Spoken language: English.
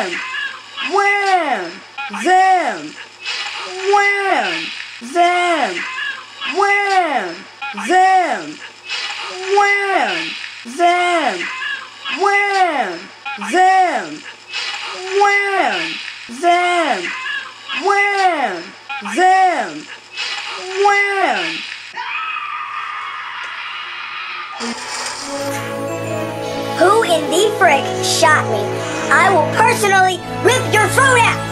Wham! Zam! Wham! Zam! Wham! Zam! Wham! Zam! Wham! Zam! Wham! Zam! Wham! Zam! Wham! Who in the frick shot me? I will personally rip your throat out!